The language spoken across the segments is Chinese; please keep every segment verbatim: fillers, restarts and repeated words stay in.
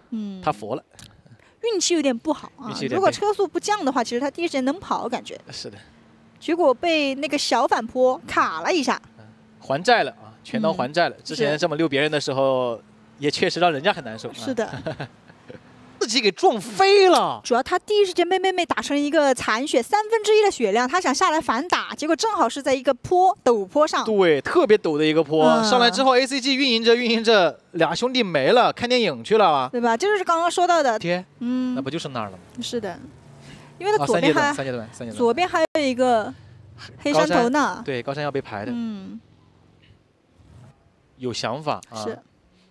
嗯， 他佛了。 运气有点不好啊！如果车速不降的话，其实他第一时间能跑，感觉。 是的。 结果被那个小反坡卡了一下， 嗯、还债了啊！全刀还债了。 嗯、 之前这么溜别人的时候，也确实让人家很难受。 是的。 啊自己给撞飞了， 主要他第一时间被妹妹打成一个残血，三分之一的血量，他想下来反打，结果正好是在一个坡陡坡上， 对，特别陡的一个坡， 嗯、 上来之后 A C G 运营着运营着，俩兄弟没了，看电影去了吧？ 对吧？这就是刚刚说到的， 天， 嗯， 那不就是那儿了吗？ 是的，因为他左边还、 啊、三阶段，三阶段， 左边还有一个黑山头呢， 对，高山要被排的， 嗯， 有想法啊。 是。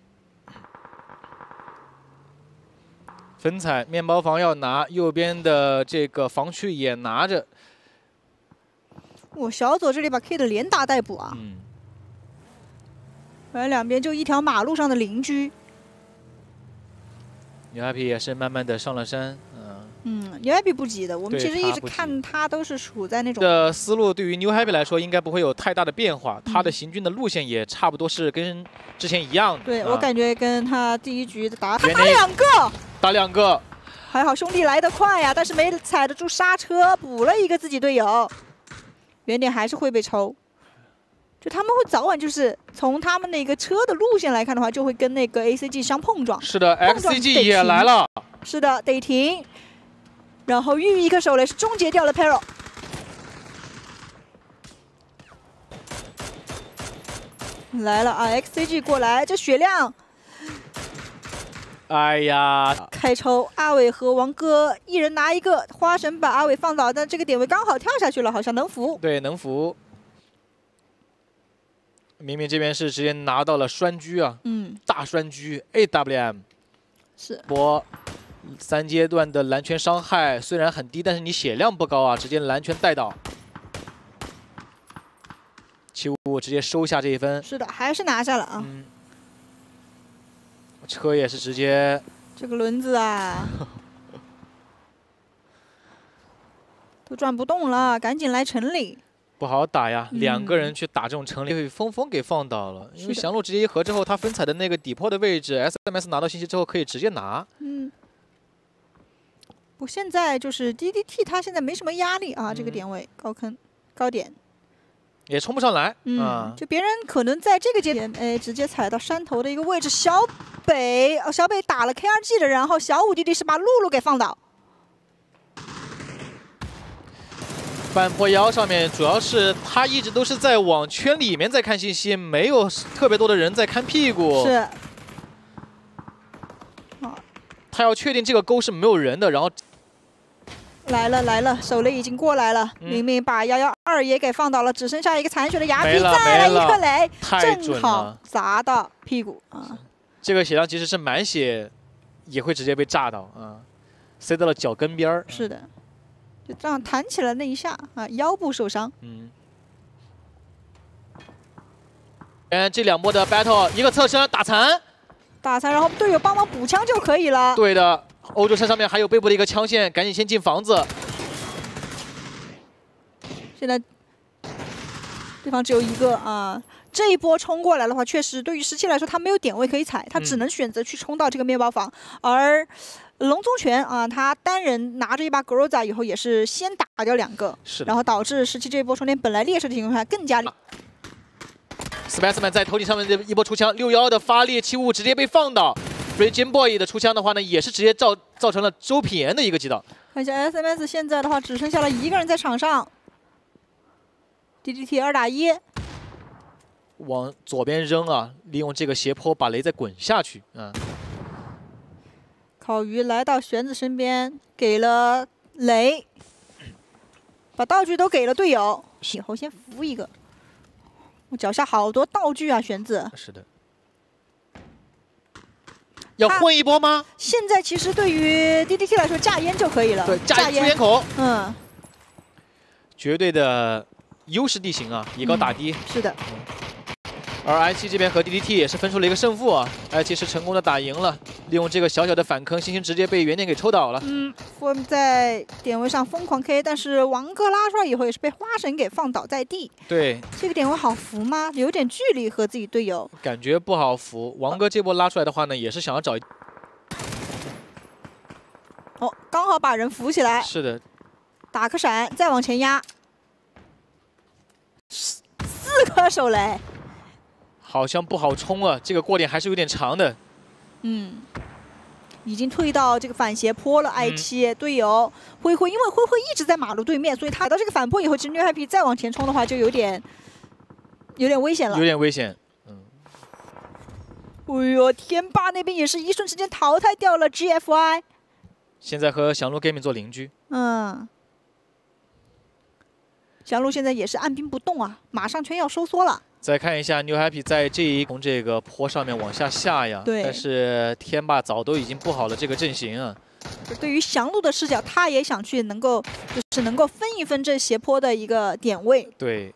分彩面包房要拿，右边的这个防区也拿着。 我小左这里把 K 的连打带补啊。 嗯。 反正两边就一条马路上的邻居。 牛 happy 也是慢慢的上了山，嗯。 嗯，牛 happy 不急的，我们其实一直看他都是处在那种。 的思路对于牛 happy 来说应该不会有太大的变化，他的行军的路线也差不多是跟之前一样的。 对、 啊、 我感觉跟他第一局打，他打两个。 打两个， 还好兄弟来得快呀，但是没踩得住刹车，补了一个自己队友，原点还是会被抽。就他们会早晚就是从他们那个车的路线来看的话，就会跟那个 A C G 相碰撞。 是的 ，X C G 也来了。 是的，得停。然后遇一个手雷是终结掉了 Pero。来了啊 ，X C G 过来，这血量。 哎呀！ 开抽，阿伟和王哥一人拿一个，花神把阿伟放倒，但这个点位刚好跳下去了，好像能扶。 对，能扶。明明这边是直接拿到了栓狙啊， 嗯， 大栓狙 A W M， 是。 波三阶段的蓝圈伤害虽然很低，但是你血量不高啊，直接蓝圈带倒。七五直接收下这一分。 是的，还是拿下了啊。 嗯。车也是直接， 这个轮子啊，都转不动了，赶紧来城里。 不好打呀， 嗯、 两个人去打这种城里，被峰峰给放倒了。因为降落直接一合之后，他分彩的那个底坡的位置 ，S M S 拿到信息之后可以直接拿。 嗯。我现在就是 D D T， 他现在没什么压力啊，嗯、这个点位高坑高点。 也冲不上来， 嗯， 啊、 就别人可能在这个节点，哎，直接踩到山头的一个位置。小北，哦，小北打了 K R G 的，然后小五弟弟是把露露给放倒。 半坡腰上面主要是他一直都是在往圈里面在看信息，没有特别多的人在看屁股。 是。 他要确定这个沟是没有人的，然后。 来了来了，手雷已经过来了，嗯、明明把幺幺二也给放倒了，只剩下一个残血的牙皮，再来一个雷，正好砸到屁股啊！ 这个血量即使是满血，也会直接被炸到啊，塞到了脚跟边儿。 是的，就这样弹起来那一下啊，腰部受伤。 嗯。嗯，这两波的 battle， 一个侧身打残， 打残，然后队友帮忙补枪就可以了。 对的。欧洲山上面还有背部的一个枪线，赶紧先进房子。 现在对方只有一个啊，这一波冲过来的话，确实对于十七来说，他没有点位可以踩，他只能选择去冲到这个面包房。嗯、而龙宗拳啊，他单人拿着一把 Groza 以后，也是先打掉两个，然后导致十七这一波冲点本来劣势的情况下更加。 Spaceman 在头顶上面的一波出枪，六幺的发力，七五直接被放倒。Raging Boy 的出枪的话呢，也是直接造造成了周品言的一个击倒。 看一下 S M S 现在的话，只剩下了一个人在场上。D D T 二打一， 往左边扔啊，利用这个斜坡把雷再滚下去啊。 烤鱼来到玄子身边，给了雷，把道具都给了队友，以后先扶一个。我脚下好多道具啊，玄子。 是的。要混一波吗？ 现在其实对于 D D T 来说，架烟就可以了。 对，架烟出烟口。 嗯。 绝对的优势地形啊，以高打低。 嗯、是的。 而 I 七这边和 D D T 也是分出了一个胜负啊 ，I 七是成功的打赢了，利用这个小小的反坑，星星直接被原点给抽倒了。 嗯，我们在点位上疯狂 K， 但是王哥拉出来以后也是被花神给放倒在地。 对， 这个点位好扶吗？有点距离和自己队友， 感觉不好扶。王哥这波拉出来的话呢，也是想要找哦，刚好把人扶起来。 是的， 打个闪，再往前压。四四颗手雷， 好像不好冲啊，这个过点还是有点长的。 嗯。 已经退到这个反斜坡了 ，I 七、嗯、队友灰灰，因为灰灰一直在马路对面，所以他到这个反坡以后，其实 New Happy 再往前冲的话，就有点有点危险了。 有点危险，嗯。 哎呦，天霸那边也是一瞬之间淘汰掉了 G F I， 现在和祥路 Gaming 做邻居。 嗯。祥路现在也是按兵不动啊，马上圈要收缩了。 再看一下 New Happy 在这一从这个坡上面往下下呀， 对， 但是天霸早都已经布好了这个阵型啊。 对于祥路的视角，他也想去能够就是能够分一分这斜坡的一个点位。 对。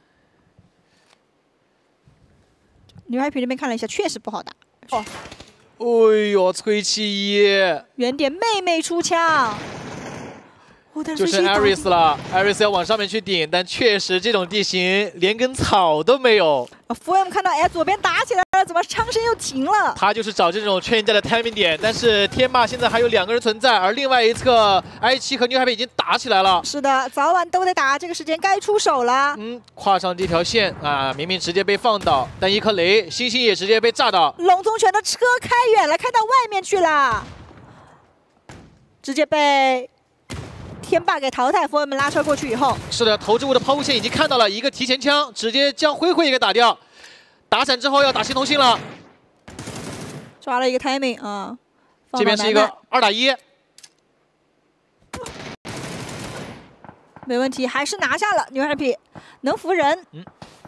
New Happy 那边看了一下，确实不好打。哦， 哎呦，崔七一， 原点妹妹出枪。 就剩 Aris 了 ，Aris 要往上面去顶，但确实这种地形连根草都没有。 F M 看到哎，左边打起来了，怎么枪声又停了？ 他就是找这种劝人家的 timing 点，但是天霸现在还有两个人存在，而另外一侧 I 七和 New Happy 已经打起来了。 是的，早晚都得打，这个时间该出手了。 嗯，跨上这条线啊，明明直接被放倒，但一颗雷，星星也直接被炸到。 龙宗拳的车开远了，开到外面去了，直接被。 天霸给淘汰，佛友们拉车过去以后， 是的，投掷物的抛物线已经看到了一个提前枪，直接将灰灰也给打掉。打闪之后要打新同信了， 抓了一个 timing 啊、嗯， 这边是一个二打一， 没问题，还是拿下了 New Happy， 能扶人。嗯，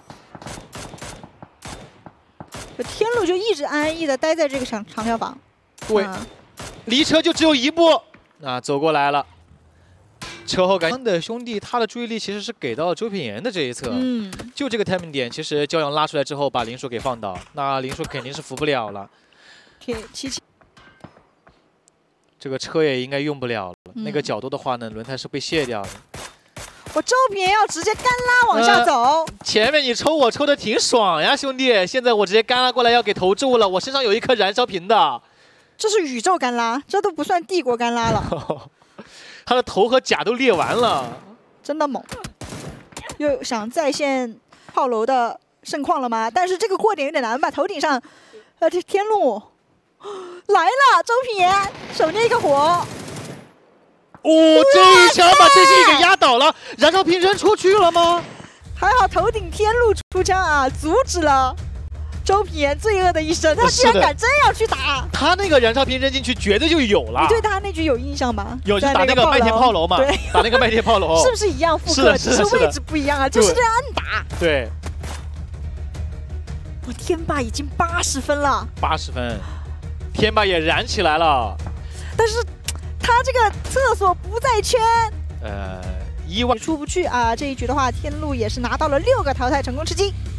这天路就一直安安逸的待在这个长长条房， 对，嗯、离车就只有一步，啊，走过来了。 车后感的兄弟，他的注意力其实是给到了周品言的这一侧，嗯，就这个 timing 点，其实骄阳拉出来之后，把林叔给放倒，那林叔肯定是扶不了了。 铁七七， 这个车也应该用不了了，嗯、那个角度的话呢，轮胎是被卸掉的。 我周品言要直接干拉往下走、呃， 前面你抽我抽的挺爽呀，兄弟，现在我直接干拉过来要给投掷物了，我身上有一颗燃烧瓶的， 这是宇宙干拉，这都不算帝国干拉了。 他的头和甲都裂完了， 真的猛！又想再现炮楼的盛况了吗？但是这个过点有点难吧？头顶上，呃，这天路来了，周品言手捏一个火，哦， 这一枪把这些给压倒了，燃烧瓶扔出去了吗？ 还好头顶天路出枪啊，阻止了周品言罪恶的一生，他居然敢真要去打！ 他那个燃烧瓶扔进去，绝对就有了。 你对他那局有印象吗？ 有，就打那个麦田炮楼嘛， 对， 打那个麦田炮楼， 是不是一样复刻？只是位置不一样啊，就是这样按打。 对。 我天霸已经八十分了。 八十分，天霸也燃起来了。 但是他这个厕所不在圈。 呃，意外出不去啊！这一局的话，天路也是拿到了六个淘汰成功吃鸡。